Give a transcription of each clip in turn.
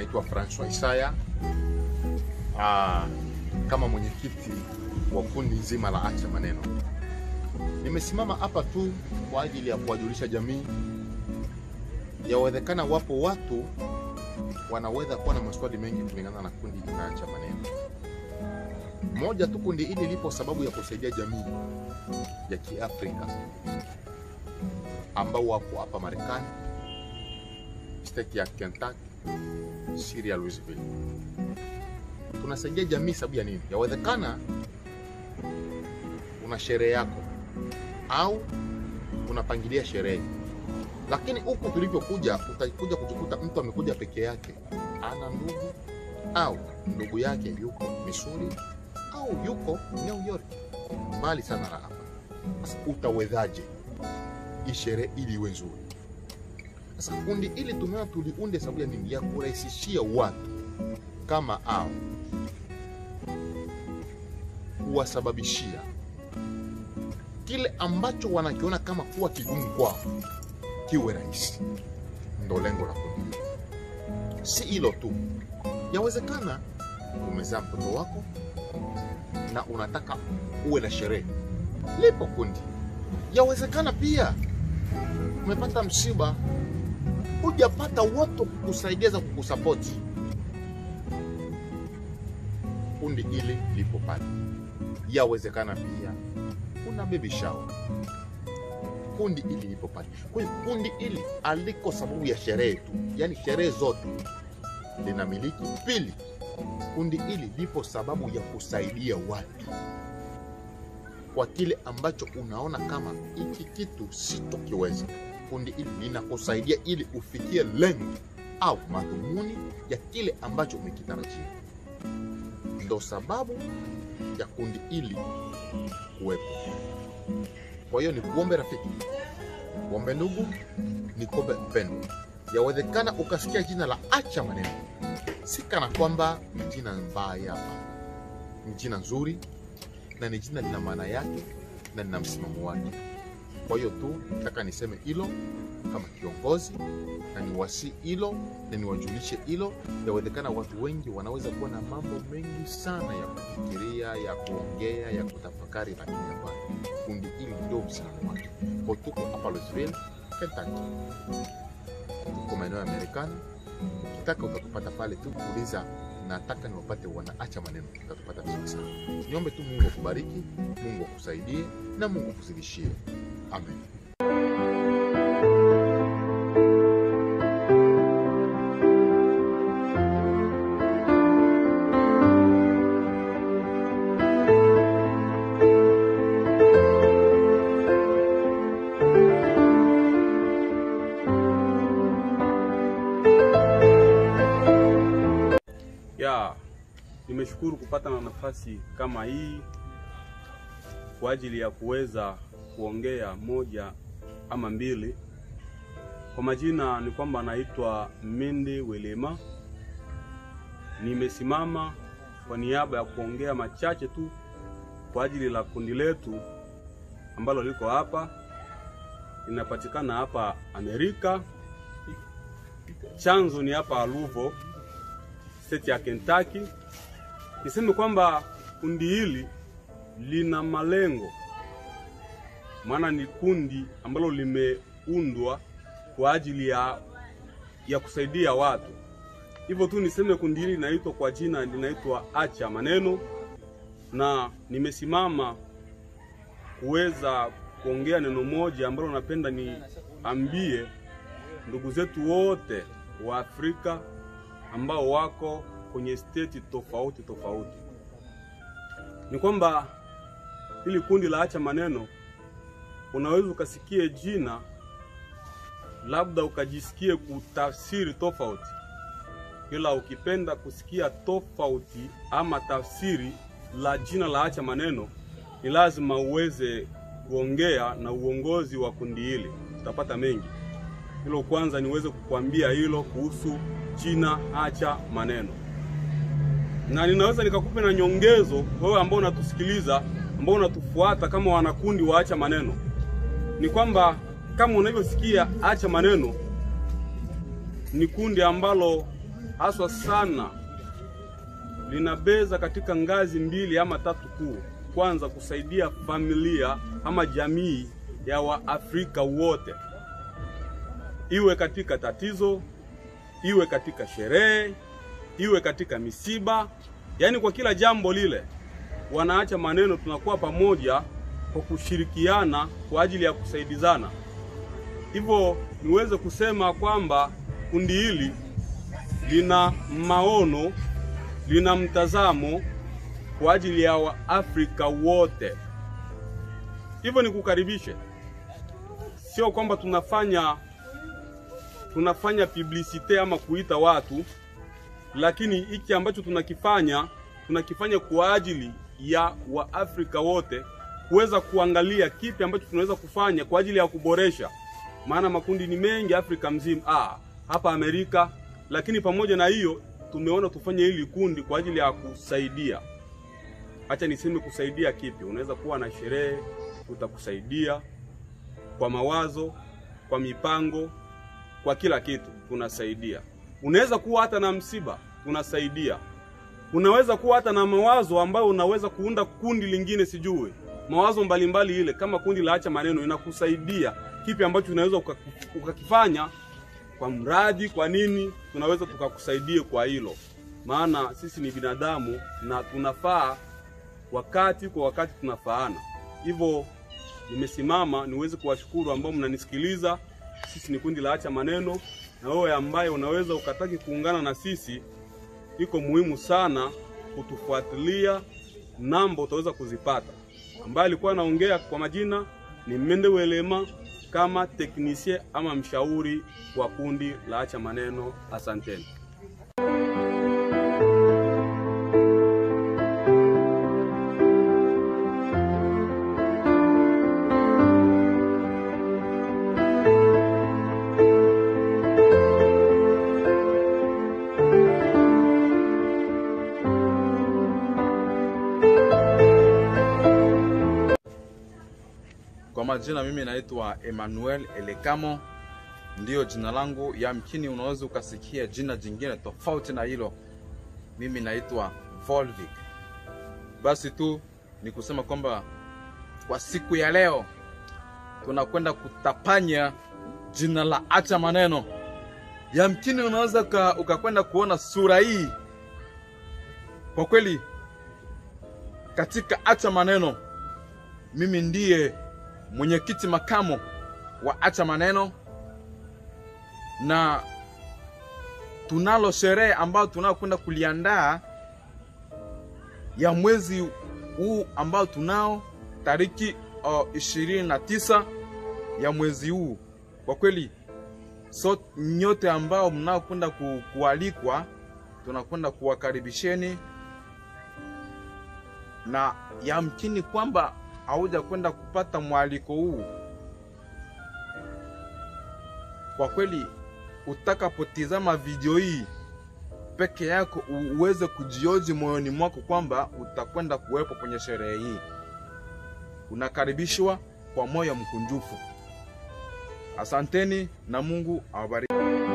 naitwa Francois Isaya kama mwenyekiti wa kundi nzima la Acha Maneno. Nimesimama hapa tu kwa ajili ya kuwajulisha jamii. Yawezekana wapo watu wanaweza kuwa na maswali mengi kulingana na kundi la Acha Maneno. Moja tu, kundi hili lipo sababu ya kusaidia jamii ya Kiafrika ambao wako hapa Marekani, state ya Kentucky, Syria, Louisville. Tunasaidia jamii sababu ya nini? Yawezekana una sherehe yako au unapangilia sherehe, lakini huku tulipokuja utakuja kujikuta mtu amekuja peke yake, ana ndugu au ndugu yake yuko Missouri au yuko New York, mbali sana na hapa. Sasa utawezaje hii sherehe ili iwe nzuri? Sasa kundi ili tumeona tuliunde sababu ya nini? Ya kurahisishia watu kama hao, kuwasababishia kile ambacho wanakiona kama kuwa kigumu kwao kiwe rahisi. Ndio lengo la kundi. Si hilo tu, yawezekana umezaa mtoto wako na unataka uwe na sherehe, lipo kundi. Yawezekana pia umepata msiba, hujapata watu kukusaidia za kukusapoti, kundi hili lipo pale. Yawezekana pia una baby shower, kundi hili lipo pale. Kwa hiyo kundi hili aliko sababu ya sherehe tu, yani sherehe zote linamiliki. Pili, kundi hili lipo sababu ya kusaidia watu kwa kile ambacho unaona kama hiki kitu sitokiweza. Kundi hili linakusaidia ili ufikie lengo au madhumuni ya kile ambacho umekitarajia. Ndio sababu ya kundi hili kuwepo. Kwa hiyo ni kuombe rafiki, kuombe ndugu, ni kuombe mpendo. Yawezekana ukasikia jina la Acha Maneno, si kana kwamba ni jina mbaya, ni jina nzuri na ni jina lina maana yake na lina msimamo wake. Kwa hiyo tu nataka niseme hilo kama kiongozi, na niwasi hilo na niwajulishe hilo. Yawezekana watu wengi wanaweza kuwa na mambo mengi sana ya kufikiria, ya kuongea, ya kutafakari, lakini hapana, kundi hili ndio msimamo wake. Kwa tuko hapa Louisville, Kentucky, tuko maeneo ya Marekani. Ukitaka utatupata pale tu, uliza nataka niwapate wana Acha Maneno, utatupata vizuri sana. Niombe tu Mungu akubariki, Mungu akusaidie na Mungu akuzidishie. Amen. Nimeshukuru kupata na nafasi kama hii kwa ajili ya kuweza kuongea moja ama mbili. Kwa majina ni kwamba naitwa Mindi Welema. Nimesimama kwa niaba ya kuongea machache tu kwa ajili la kundi letu ambalo liko hapa, linapatikana hapa Amerika. Chanzo ni hapa Louisville, state ya Kentucky. Niseme kwamba kundi hili lina malengo, maana ni kundi ambalo limeundwa kwa ajili ya kusaidia watu. Hivyo tu niseme kundi hili linaitwa kwa jina, linaitwa Acha Maneno, na nimesimama kuweza kuongea neno moja ambalo napenda niambie ndugu zetu wote wa Afrika ambao wako kwenye state tofauti tofauti. Ni kwamba hili kundi la Acha Maneno, unaweza ukasikie jina labda ukajisikie kutafsiri tofauti, ila ukipenda kusikia tofauti ama tafsiri la jina la Acha Maneno, ni lazima uweze kuongea na uongozi wa kundi hili, utapata mengi. Hilo kwanza niweze kukuambia hilo kuhusu jina Acha Maneno. Na ninaweza nikakupe na nyongezo wewe ambao unatusikiliza, ambao unatufuata kama wanakundi wa Acha Maneno. Ni kwamba kama unavyosikia Acha Maneno ni kundi ambalo haswa sana linabeza katika ngazi mbili ama tatu kuu. Kwanza, kusaidia familia ama jamii ya Waafrika wote, iwe katika tatizo, iwe katika sherehe, iwe katika misiba, yani kwa kila jambo lile wanaacha maneno, tunakuwa pamoja kwa kushirikiana kwa ajili ya kusaidizana. Hivyo niweze kusema kwamba kundi hili lina maono, lina mtazamo kwa ajili ya Waafrika wote. Hivyo nikukaribishe, sio kwamba tunafanya publicite ama kuita watu, lakini hiki ambacho tunakifanya kwa ajili ya Waafrika wote, kuweza kuangalia kipi ambacho tunaweza kufanya kwa ajili ya kuboresha. Maana makundi ni mengi Afrika mzima, hapa Amerika, lakini pamoja na hiyo tumeona tufanye hili kundi kwa ajili ya kusaidia. Acha niseme kusaidia kipi. Unaweza kuwa na sherehe, tutakusaidia kwa mawazo, kwa mipango, kwa kila kitu tunasaidia. Unaweza kuwa hata na msiba, tunasaidia. Unaweza kuwa hata na mawazo ambayo unaweza kuunda kundi lingine, sijui mawazo mbalimbali ile, kama kundi la Acha Maneno inakusaidia kipi ambacho unaweza ukakifanya kwa mradi, kwa nini tunaweza tukakusaidia kwa hilo. Maana sisi ni binadamu na tunafaa wakati kwa wakati tunafaana. Hivyo nimesimama niweze kuwashukuru ambao mnanisikiliza. Sisi ni kundi la Acha Maneno, na wewe ambaye unaweza ukataki kuungana na sisi, iko muhimu sana kutufuatilia. Namba utaweza kuzipata. Ambaye alikuwa anaongea kwa majina ni Mende Welema, kama teknisie ama mshauri wa kundi la Acha Maneno. Asanteni. Kwa majina mimi naitwa Emmanuel Elekamo, ndio jina langu. Yamkini unaweza ukasikia jina jingine tofauti na hilo. Mimi naitwa Volvic. Basi tu ni kusema kwamba kwa siku ya leo tunakwenda kutapanya jina la Acha Maneno. Yamkini unaweza ukakwenda kuona sura hii. Kwa kweli katika Acha Maneno mimi ndiye mwenyekiti makamo wa Acha Maneno, na tunalo sherehe ambayo tunakwenda kuliandaa ya mwezi huu ambao tunao tariki 29 ya mwezi huu. Kwa kweli nyote ambao mnaokwenda kualikwa, tunakwenda kuwakaribisheni, na yamkini kwamba hauja kwenda kupata mwaliko huu. Kwa kweli utakapotizama video hii peke yako uweze kujioji moyoni mwako kwamba utakwenda kuwepo kwenye sherehe hii. Unakaribishwa kwa moyo mkunjufu. Asanteni na Mungu awabariki.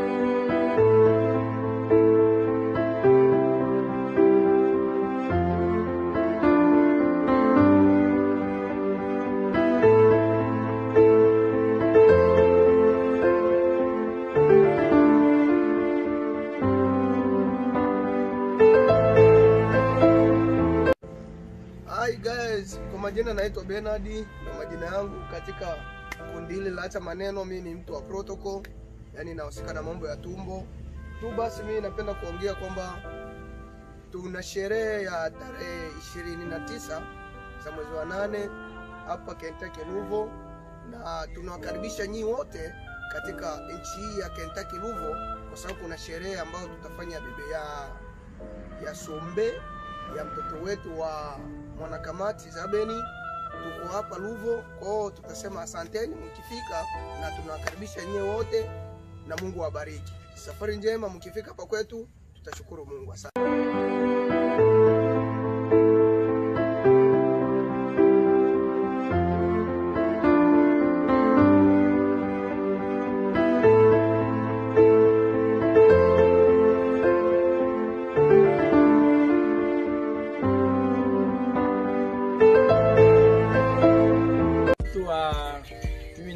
Hi guys, kwa majina naitwa Bernardi, na majina yangu katika kundi hili la Acha Maneno. Mimi ni mtu wa protocol, yani nahusika na mambo ya tumbo tu. Basi mimi napenda kuongea kwamba tuna sherehe ya tarehe 29 za mwezi wa 8 hapa Kentucky Louisville, na tunawakaribisha nyinyi wote katika nchi hii ya Kentucky Louisville, kwa sababu kuna sherehe ambayo tutafanya bibi ya sombe ya mtoto wetu wa mwanakamati Zabeni. Tuko hapa Louisville, kwao tutasema asanteni mkifika, na tunawakaribisha nyinyi wote, na Mungu awabariki. Safari njema mkifika hapa kwetu, tutashukuru Mungu. Asante.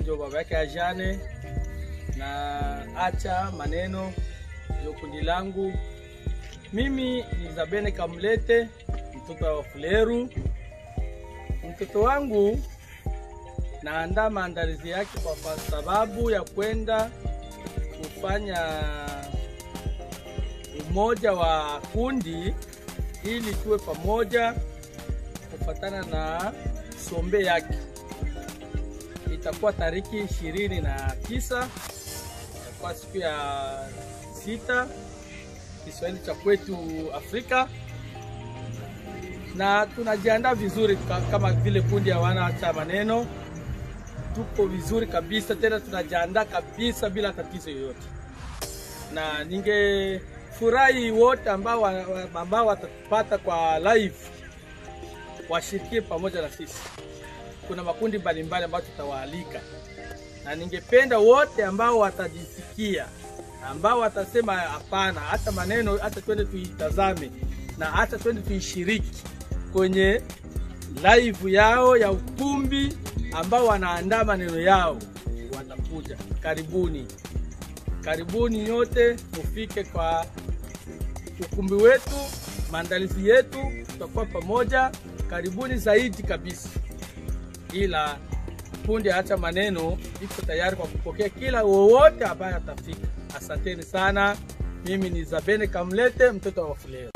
ndio baba yake Ajane, na acha maneno ndio kundi langu. Mimi ni Zabene Kamlete, mtoto wa Fuleru. Mtoto wangu naandaa maandalizi yake kwa sababu ya kwenda kufanya umoja wa kundi ili tuwe pamoja kufatana na sombe yake. Itakuwa tariki 29, itakuwa siku ya 6 Kiswahili cha kwetu Afrika, na tunajiandaa vizuri kama vile kundi ya wanaacha maneno. Tuko vizuri kabisa, tena tunajiandaa kabisa bila tatizo yoyote, na ningefurahi wote ambao watapata kwa live washirikie pamoja na sisi. Kuna makundi mbalimbali ambayo tutawaalika, na ningependa wote ambao watajisikia, ambao watasema hapana, hata maneno, hata twende tuitazame na hata twende tuishiriki kwenye live yao ya ukumbi ambao wanaandaa maneno yao, watakuja. Karibuni nyote, mufike kwa ukumbi wetu, maandalizi yetu, tutakuwa pamoja. Karibuni zaidi kabisa. Ila kundi acha maneno iko tayari kwa kupokea kila wowote ambaye atafika. Asanteni sana. Mimi ni Zabene Kamlete, mtoto wa Fuleru.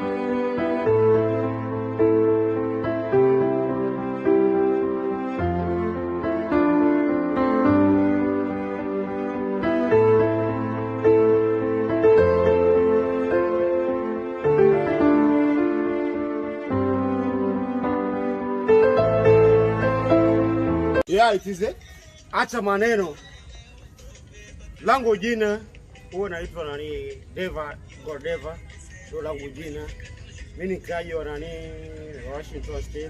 Yeah, it is it. Acha maneno. Langu jina huwa naitwa nani? Deva Gordeva. Ndio langu jina. Mimi ni kaji wa nani? Washington State.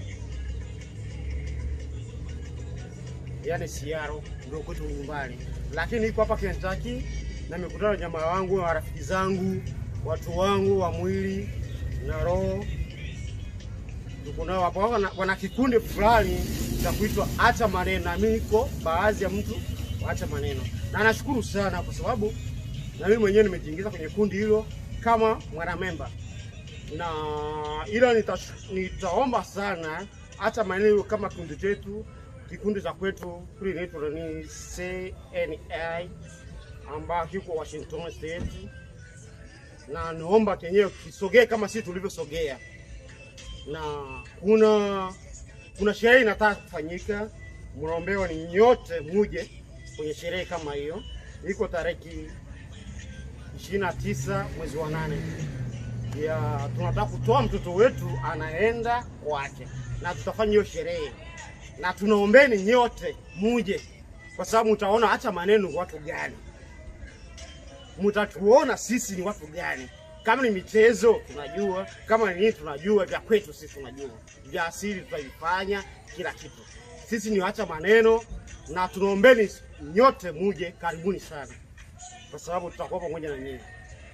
Yaani Seattle ndio kwetu nyumbani. Lakini niko hapa Kentucky na nimekutana na jamaa wangu na rafiki zangu, watu wangu wa mwili na roho. Tuko nao hapa, wana kikundi fulani cha kuitwa Acha Maneno, na mimi niko baadhi ya mtu wa Acha Maneno. Na nashukuru sana kwa sababu na mimi mwenyewe nimejiingiza kwenye kundi hilo kama mwanamemba. Na ila nitaomba sana Acha Maneno kama kundi chetu, kikundi za kwetu kule inaitwa ni CNI ambao kiko Washington State. Na naomba kenyewe kisogee kama sisi tulivyosogea. Na kuna sherehe inataka kufanyika, mnaombewa ni nyote muje kwenye sherehe kama hiyo. Iko tarehe 29 mwezi wa 8. Ya tunataka kutoa mtoto wetu anaenda kwake, na tutafanya hiyo sherehe. Na tunaombeni nyote muje, kwa sababu mtaona Acha Maneno watu gani. Mtatuona sisi ni watu gani. Kama ni michezo tunajua, kama ni nini tunajua, vya kwetu sisi tunajua. Vya asili tutaifanya kila kitu. Sisi ni Acha Maneno, na tunaombeni nyote muje, karibuni sana. Kwa sababu tutakuwa pamoja na nyinyi.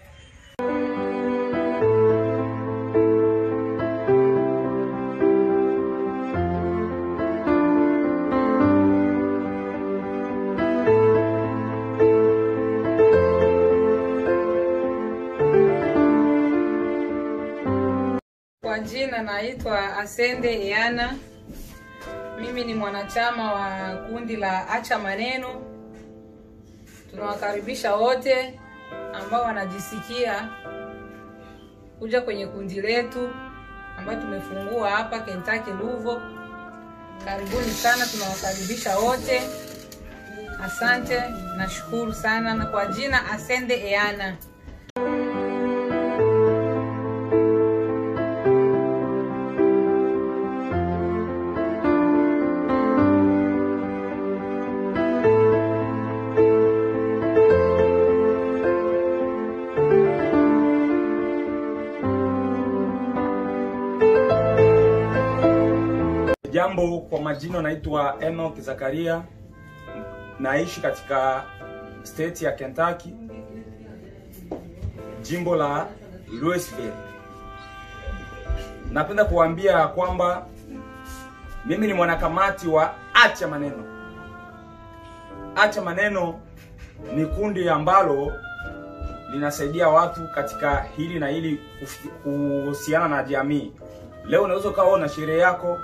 Kwa jina naitwa Asende Eana. Mimi ni mwanachama wa kundi la Acha Maneno. Tunawakaribisha wote ambao wanajisikia kuja kwenye kundi letu ambao tumefungua hapa Kentucky Louisville. Karibuni sana, tunawakaribisha wote. Asante, nashukuru sana. Na kwa jina Asende Eana. Jambo, kwa majina naitwa Enoch Zakaria. Naishi katika state ya Kentucky, jimbo la Louisville. Napenda kuambia kwamba mimi ni mwanakamati wa Acha Maneno. Acha Maneno ni kundi ambalo linasaidia watu katika hili na hili kuhusiana na jamii. Leo unaweza ukaona sherehe yako,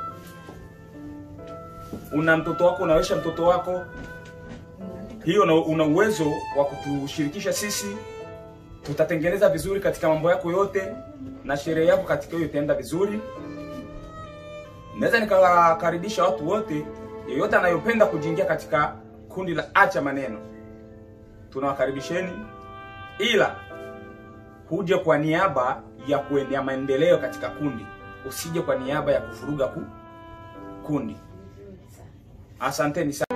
una mtoto wako, unawesha mtoto wako, hiyo una uwezo wa kutushirikisha sisi, tutatengeneza vizuri katika mambo yako yote na sherehe yako katika hiyo itaenda vizuri. Naweza nikakaribisha watu wote, yeyote anayopenda kujiingia katika kundi la Acha Maneno, tunawakaribisheni, ila huje kwa niaba ya kuendea maendeleo katika kundi, usije kwa niaba ya kufuruga kundi. Asanteni sana.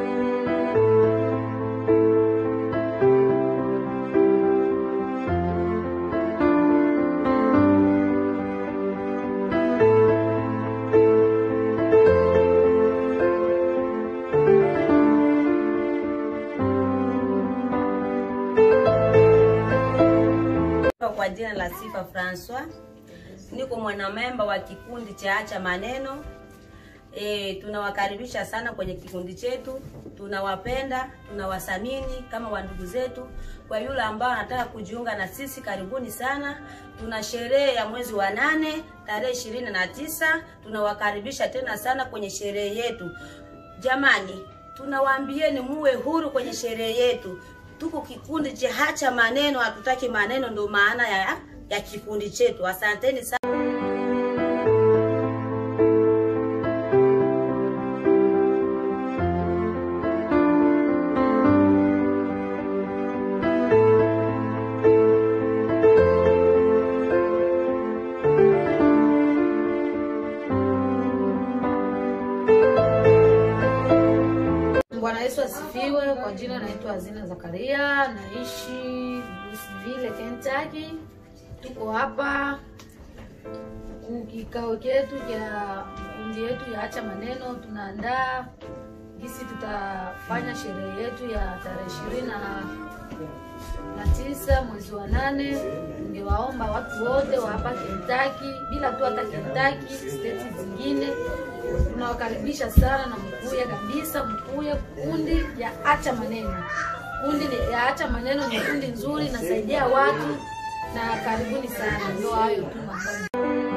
Kwa jina la Sifa Francois, niko mwanamemba wa kikundi cha Acha Maneno. Tunawakaribisha sana kwenye kikundi chetu, tunawapenda, tunawathamini kama wandugu zetu. Kwa yule ambao anataka kujiunga na sisi, karibuni sana. Tuna sherehe ya mwezi wa 8 tarehe 29, tunawakaribisha tena sana kwenye sherehe yetu. Jamani, tunawaambieni muwe huru kwenye sherehe yetu. Tuko kikundi cha Acha Maneno, hatutaki maneno, ndio maana ya kikundi chetu. Asanteni sana. Bwana Yesu asifiwe. Kwa jina naitwa Azina Zakaria, naishi Louisville, Kentucky. Tuko hapa kikao chetu cha kundi yetu ya Acha Maneno. Tunaandaa jinsi tutafanya sherehe yetu ya tarehe 29 mwezi wa 8. Ningewaomba watu wote wa hapa Kentucky, bila tu hata Kentucky, states zingine, tunawakaribisha sana na mkuye kabisa, mkuye kundi ya Acha Maneno. Kundi ya Acha Maneno ni kundi nzuri, nasaidia watu, na karibuni sana. Ndio hayo tu mambo.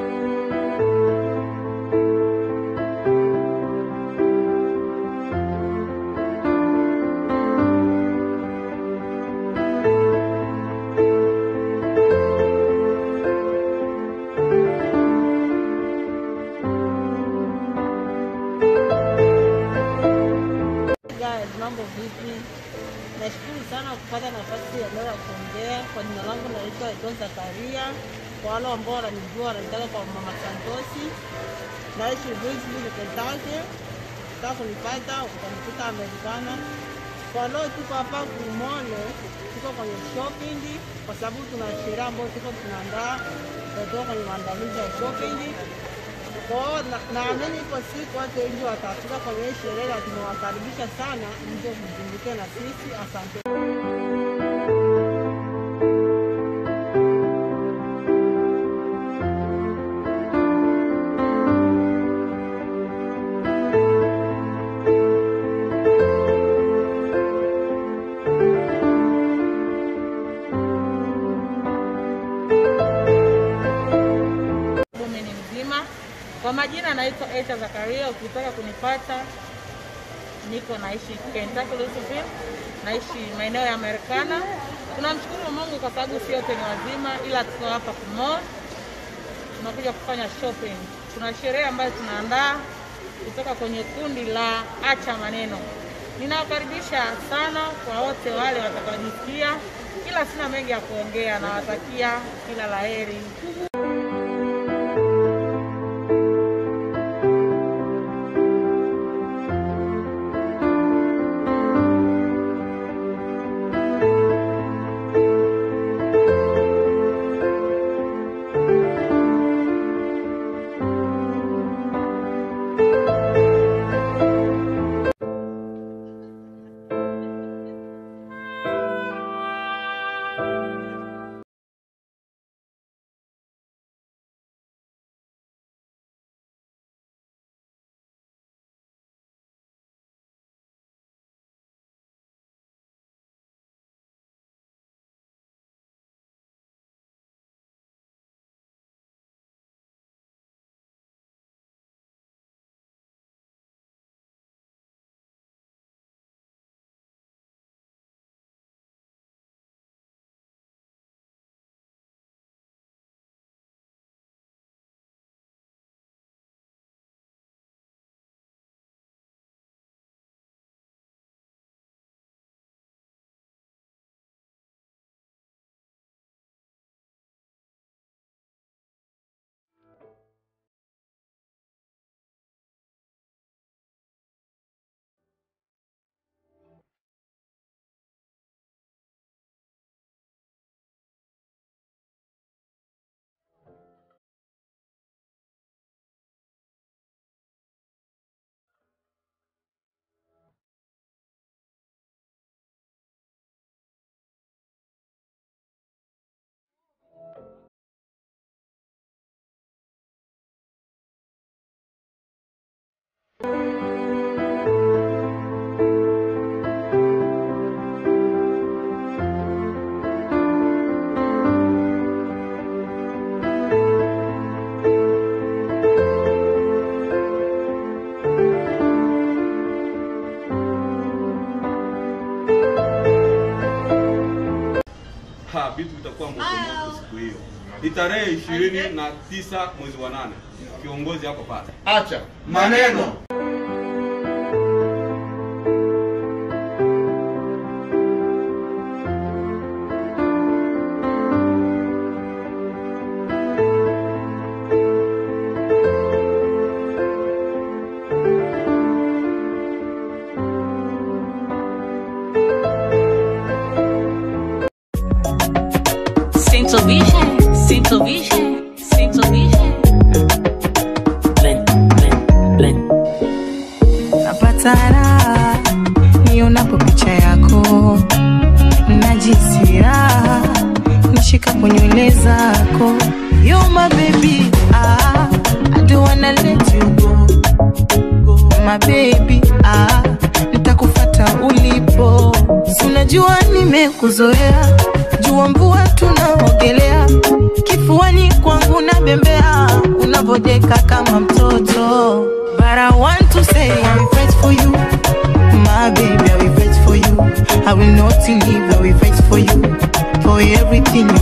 Mambo vipi? Nashukuru sana kupata nafasi ya leo kuongea. Kwa jina langu naitwa Edon Zakaria. Kwa wale ambao wananijua wanataka kwa Mama Santosi. Naishi Louisville, Kentucky. Nataka kunipata utanikuta Americana. Kwa leo tuko hapa kumole, tuko kwenye shopping kwa sababu tuna sherehe ambayo tuko tunaandaa, ndio kwenye maandalizi ya shopping. Kwa naamini ipo siku watu wengi watafika kwenye sherehe, na tunawakaribisha sana mje mjumuike na sisi. Asante. Kwa majina naitwa Eta Zakaria. Ukitaka kunipata, niko naishi Kentucky, Louisville, naishi maeneo ya Americana. Tunamshukuru Mungu kwa sababu si wote ni wazima, ila tuko hapa kumall, tunakuja kufanya shopping. Tuna sherehe ambayo tunaandaa kutoka kwenye kundi la Acha Maneno. Ninawakaribisha sana kwa wote wale watakaojisikia, ila sina mengi ya kuongea, na watakia kila laheri. vitu vitakuwa moto moto siku hiyo. Ni tarehe 29 mwezi wa 8. Kiongozi hapo pale. Acha maneno. Sinto vision. Napata raha nionapo picha yako, najisi raha nishika kwa nywele zako. You're my baby, I don't wanna let you go. My baby, nitakufuata ulipo. Si unajua nimekuzoea, jua mvua tunaogelea, kifuani kwangu na bembea, unavodeka kama mtoto. But I want to say I will fight for you, my baby, I will fight for you. I will not leave, I will fight for you, for everything